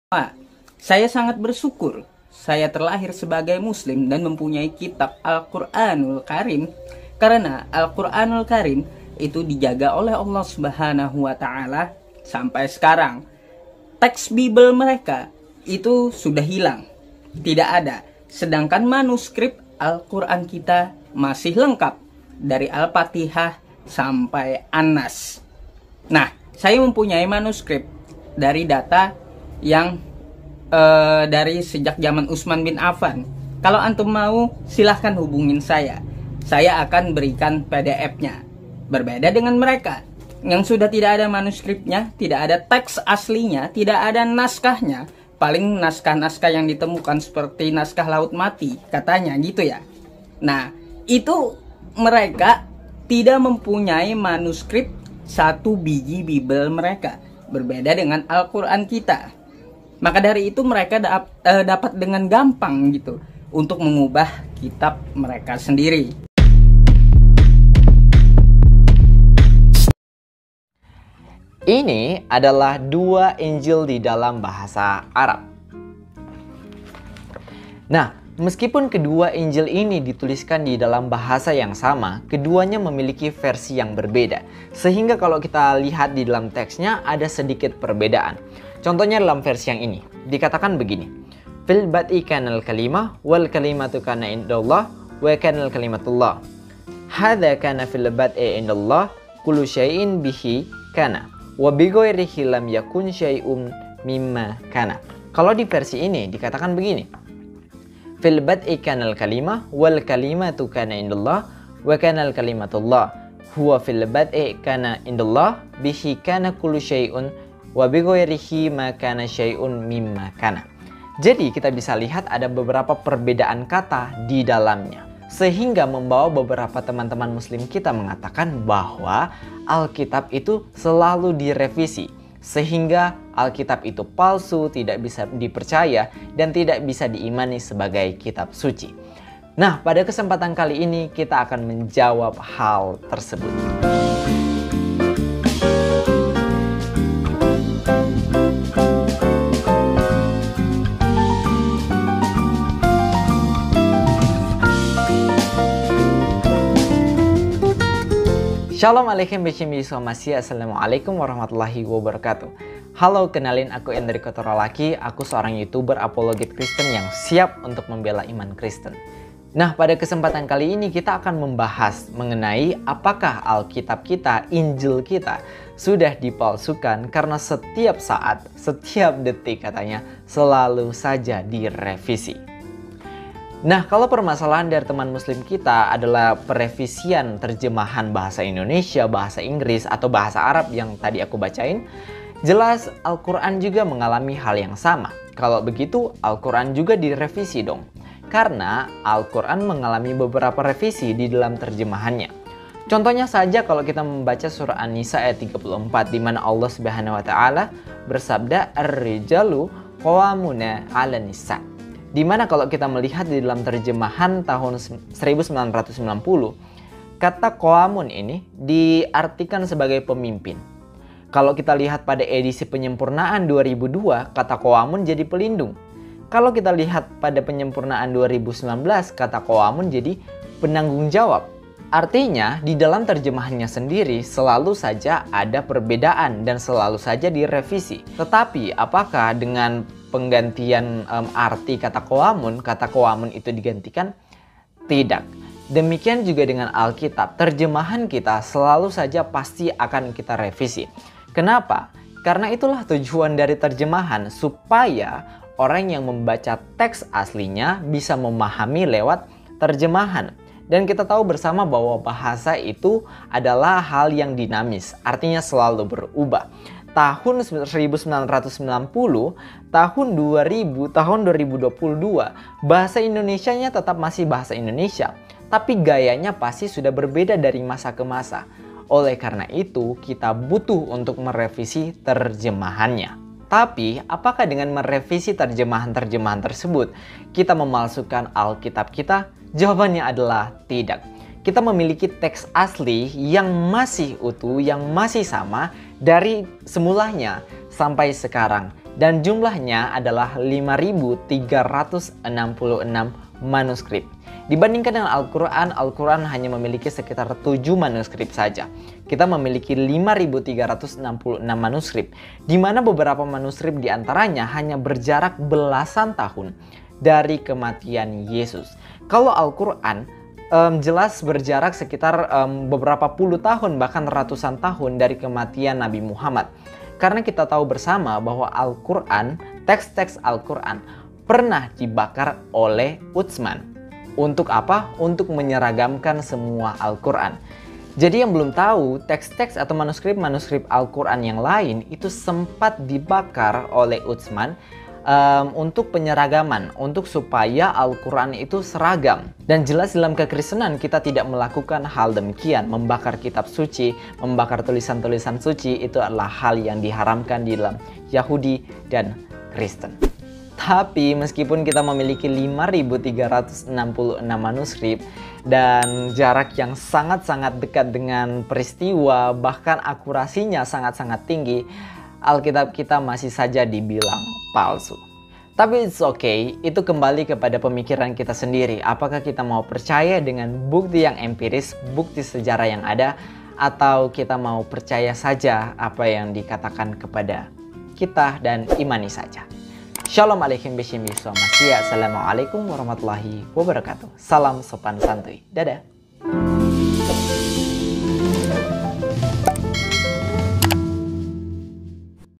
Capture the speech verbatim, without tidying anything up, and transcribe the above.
Pak, saya sangat bersyukur saya terlahir sebagai muslim dan mempunyai kitab Al-Qur'anul Karim, karena Al-Qur'anul Karim itu dijaga oleh Allah Subhanahu wa taala sampai sekarang. Teks Bible mereka itu sudah hilang, tidak ada. Sedangkan manuskrip Al-Qur'an kita masih lengkap dari Al-Fatihah sampai An-Nas. Nah, saya mempunyai manuskrip dari data yang uh, dari sejak zaman Utsman bin Affan. Kalau antum mau, silahkan hubungin saya. Saya akan berikan P D F-nya. Berbeda dengan mereka yang sudah tidak ada manuskripnya, tidak ada teks aslinya, tidak ada naskahnya. Paling naskah-naskah yang ditemukan seperti naskah Laut Mati, katanya gitu ya. Nah, itu mereka tidak mempunyai manuskrip satu biji Bible mereka. Berbeda dengan Al-Quran kita. Maka dari itu mereka dap, eh, dapat dengan gampang gitu untuk mengubah kitab mereka sendiri. Ini adalah dua Injil di dalam bahasa Arab. Nah, meskipun kedua Injil ini dituliskan di dalam bahasa yang sama, keduanya memiliki versi yang berbeda. Sehingga kalau kita lihat di dalam teksnya ada sedikit perbedaan. Contohnya dalam versi yang ini, dikatakan begini. Fil bad'i kanal kalimah wal kalimatu kana indallah wa kanal kalimatullah. Hadza kana fil bad'i indallah kullu syai'in bihi kana wa bi ghairihi lam yakun syai'un mimma kana. Kalau di versi ini dikatakan begini. Fil bad'i kanal kalimah wal kalimatu kana indallah wa kanal kalimatullah. Huwa fil bad'i kana indallah bihi kana kullu syai'un wa bi ghairihi ma kana syai'un mimma kana. Jadi kita bisa lihat ada beberapa perbedaan kata di dalamnya. Sehingga membawa beberapa teman-teman muslim kita mengatakan bahwa Alkitab itu selalu direvisi. Sehingga Alkitab itu palsu, tidak bisa dipercaya, dan tidak bisa diimani sebagai kitab suci. Nah, pada kesempatan kali ini kita akan menjawab hal tersebut. Shalom alaikum bismillahirrahmanirrahim. Assalamualaikum warahmatullahi wabarakatuh. Halo, kenalin aku Enrico Torolaki. Aku seorang YouTuber apologet Kristen yang siap untuk membela iman Kristen. Nah, pada kesempatan kali ini kita akan membahas mengenai apakah Alkitab kita, Injil kita sudah dipalsukan karena setiap saat, setiap detik katanya selalu saja direvisi. Nah, kalau permasalahan dari teman muslim kita adalah perevisian terjemahan bahasa Indonesia, bahasa Inggris, atau bahasa Arab yang tadi aku bacain, jelas Al-Quran juga mengalami hal yang sama. Kalau begitu, Al-Quran juga direvisi dong. Karena Al-Quran mengalami beberapa revisi di dalam terjemahannya. Contohnya saja kalau kita membaca surah An-Nisa ayat tiga puluh empat, di mana Allah Subhanahu wa taala bersabda, "Ar-rijalu qawwamuna 'alan nisa." Dimana kalau kita melihat di dalam terjemahan tahun seribu sembilan ratus sembilan puluh, kata qawamun ini diartikan sebagai pemimpin. Kalau kita lihat pada edisi penyempurnaan dua ribu dua, kata qawamun jadi pelindung. Kalau kita lihat pada penyempurnaan dua ribu sembilan belas, kata qawamun jadi penanggung jawab. Artinya, di dalam terjemahannya sendiri selalu saja ada perbedaan dan selalu saja direvisi. Tetapi, apakah dengan penggantian um, arti kata qawamun, kata qawamun itu digantikan? Tidak. Demikian juga dengan Alkitab, terjemahan kita selalu saja pasti akan kita revisi. Kenapa? Karena itulah tujuan dari terjemahan, supaya orang yang membaca teks aslinya bisa memahami lewat terjemahan. Dan kita tahu bersama bahwa bahasa itu adalah hal yang dinamis, artinya selalu berubah. Tahun seribu sembilan ratus sembilan puluh, tahun dua ribu, tahun dua ribu dua puluh dua, bahasa Indonesianya tetap masih bahasa Indonesia, tapi gayanya pasti sudah berbeda dari masa ke masa. Oleh karena itu, kita butuh untuk merevisi terjemahannya. Tapi, apakah dengan merevisi terjemahan-terjemahan tersebut, kita memalsukan Alkitab kita? Jawabannya adalah tidak. Kita memiliki teks asli yang masih utuh, yang masih sama dari semulanya sampai sekarang. dan jumlahnya adalah lima ribu tiga ratus enam puluh enam manuskrip. Dibandingkan dengan Al-Quran, Al-Quran hanya memiliki sekitar tujuh manuskrip saja. Kita memiliki lima ribu tiga ratus enam puluh enam manuskrip, di mana beberapa manuskrip diantaranya hanya berjarak belasan tahun dari kematian Yesus. Kalau Al-Quran um, jelas berjarak sekitar um, beberapa puluh tahun, bahkan ratusan tahun dari kematian Nabi Muhammad. Karena kita tahu bersama bahwa Al-Quran, teks-teks Al-Quran pernah dibakar oleh Utsman. Untuk apa? Untuk menyeragamkan semua Al-Quran. Jadi yang belum tahu, teks-teks atau manuskrip-manuskrip Al-Quran yang lain itu sempat dibakar oleh Utsman um, untuk penyeragaman, untuk supaya Al-Quran itu seragam. Dan jelas dalam kekristenan kita tidak melakukan hal demikian. Membakar kitab suci, membakar tulisan-tulisan suci itu adalah hal yang diharamkan di dalam Yahudi dan Kristen. Tapi meskipun kita memiliki lima ribu tiga ratus enam puluh enam manuskrip dan jarak yang sangat-sangat dekat dengan peristiwa, bahkan akurasinya sangat-sangat tinggi, Alkitab kita masih saja dibilang palsu. Tapi it's okay, itu kembali kepada pemikiran kita sendiri. Apakah kita mau percaya dengan bukti yang empiris, bukti sejarah yang ada, atau kita mau percaya saja apa yang dikatakan kepada kita dan imani saja. Shalom alaikum bishimi Assalamualaikum warahmatullahi wabarakatuh. Salam sopan santuy. Dadah.